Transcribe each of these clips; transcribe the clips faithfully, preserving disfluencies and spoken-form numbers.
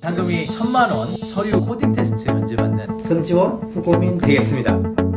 상금이 천만 원 서류 코딩 테스트 면제받는 선지원 후고민 되겠습니다.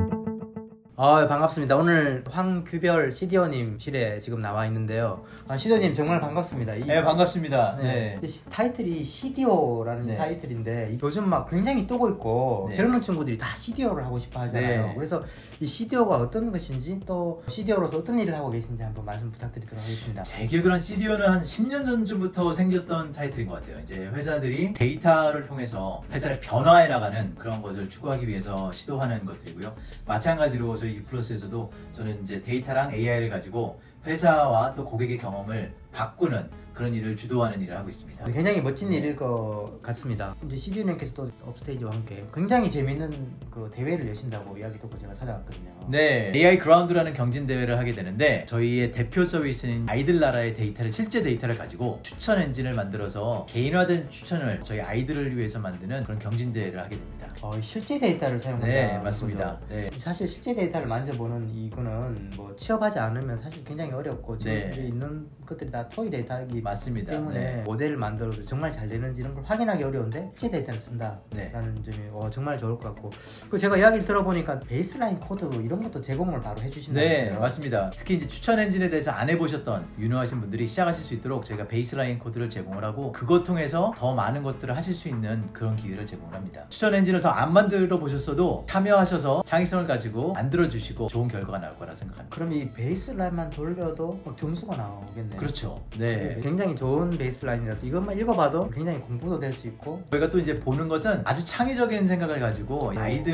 아, 반갑습니다. 오늘 황규별 씨디오님 실에 지금 나와 있는데요. 아, 씨디오님 정말 반갑습니다. 이, 네, 반갑습니다. 네. 네. 타이틀이 씨디오라는 네. 타이틀인데 요즘 막 굉장히 뜨고 있고 네. 젊은 친구들이 다 씨디오를 하고 싶어 하잖아요. 네. 그래서 이 씨디오가 어떤 것인지 또 씨디오로서 어떤 일을 하고 계신지 한번 말씀 부탁드리도록 하겠습니다. 제 기억으로 한 씨디오는 한 십 년 전쯤부터 생겼던 타이틀인 것 같아요. 이제 회사들이 데이터를 통해서 회사를 변화해 나가는 그런 것을 추구하기 위해서 시도하는 것들이고요. 마찬가지로 저희 유플러스에서도 저는 이제 데이터랑 에이아이를 가지고 회사와 또 고객의 경험을 바꾸는 그런 일을 주도하는 일을 하고 있습니다. 굉장히 멋진 일일 것 같습니다. 이제 씨디오님께서 또 업스테이지와 함께 굉장히 재밌는 그 대회를 여신다고 이야기 듣고 제가 찾아왔거든요. 네, 에이아이 그라운드라는 경진 대회를 하게 되는데 저희의 대표 서비스인 아이들 나라의 데이터를 실제 데이터를 가지고 추천 엔진을 만들어서 개인화된 추천을 저희 아이들을 위해서 만드는 그런 경진 대회를 하게 됩니다. 어, 실제 데이터를 사용한다. 네, 맞습니다. 네. 사실 실제 데이터를 만져보는 이거는 뭐 취업하지 않으면 사실 굉장히 어렵고 지금 네. 있는 것들이 다 토이 데이터이기 맞습니다. 때문에 네. 모델을 만들어도 정말 잘 되는지 이런 걸 확인하기 어려운데 실제 데이터를 쓴다라는 네. 점이 어, 정말 좋을 것 같고, 그 제가 이야기를 들어보니까 베이스라인 코드 이런 것도 제공을 바로 해주신다고 네, 했어요. 맞습니다. 특히 이제 추천 엔진에 대해서 안 해보셨던 유능하신 분들이 시작하실 수 있도록 저희가 베이스라인 코드를 제공을 하고 그것 통해서 더 많은 것들을 하실 수 있는 그런 기회를 제공을 합니다. 추천 엔진을 더 안 만들어 보셨어도 참여하셔서 창의성을 가지고 만들어 주시고 좋은 결과가 나올 거라 생각합니다. 그럼 이 베이스라인만 돌려도 막 점수가 나오겠네요. 그렇죠. 네. 굉장히 좋은 베이스라인이라서 이것만 읽어봐도 굉장히 공부도 될 수 있고, 저희가 또 이제 보는 것은 아주 창의적인 생각을 가지고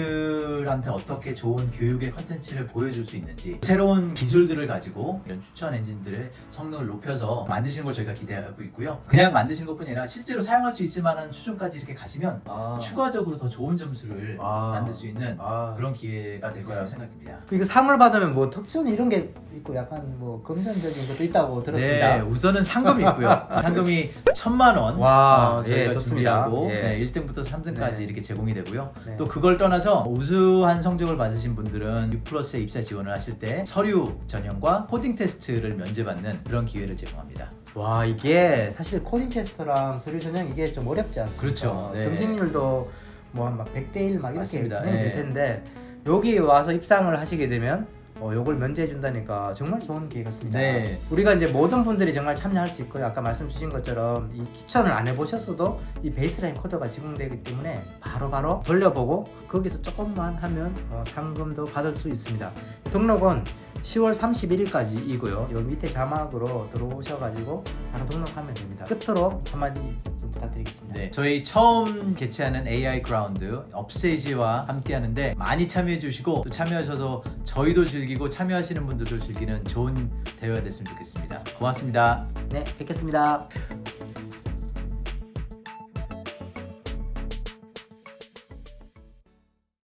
아이들한테 어떻게 좋은 교육의 컨텐츠를 보여줄 수 있는지, 새로운 기술들을 가지고 이런 추천 엔진들의 성능을 높여서 만드시는 걸 저희가 기대하고 있고요. 그냥 만드시는 것뿐이 아니라 실제로 사용할 수 있을 만한 수준까지 이렇게 가시면 아. 추가적으로 더 좋은 점수를 아. 만들 수 있는 아. 그런 기회가 될 거라고 생각됩니다. 이거 상을 받으면 뭐 특전 이런 게 있고 약간 뭐 금전적인 것도 있다고 들었습니다. 네, 우선은 상금이 있고요. 상금이 천만 원. 와, 어, 저희가 예, 좋습니다. 준비하고 예. 네, 일 등부터 삼 등까지 네. 이렇게 제공이 되고요. 네. 또 그걸 떠나서 우수한 성적을 받으신 분들은 유플러스에 입사 지원을 하실 때 서류 전형과 코딩 테스트를 면제받는 그런 기회를 제공합니다. 와, 이게 사실 코딩 테스트랑 서류 전형 이게 좀 어렵지 않습니까? 그렇죠. 네. 경쟁률도 뭐 한 막 백 대 일 막 이렇게 맞습니다. 될 네. 텐데 여기 와서 입상을 하시게 되면 어, 요걸 면제해 준다니까 정말 좋은 기회 같습니다. 네. 우리가 이제 모든 분들이 정말 참여할 수 있고요. 아까 말씀 주신 것처럼 이 추천을 안 해보셨어도 이 베이스라인 코드가 제공되기 때문에 바로바로 바로 돌려보고 거기서 조금만 하면 어, 상금도 받을 수 있습니다. 등록은 시월 삼십일일까지이고요. 요 밑에 자막으로 들어오셔가지고 바로 등록하면 됩니다. 끝으로 한마디 좀 부탁드리겠습니다. 네, 저희 처음 개최하는 에이아이 그라운드 업스테이지와 함께 하는데 많이 참여해 주시고 또 참여하셔서 저희도 즐기고 참여하시는 분들도 즐기는 좋은 대회가 됐으면 좋겠습니다. 고맙습니다. 네, 뵙겠습니다.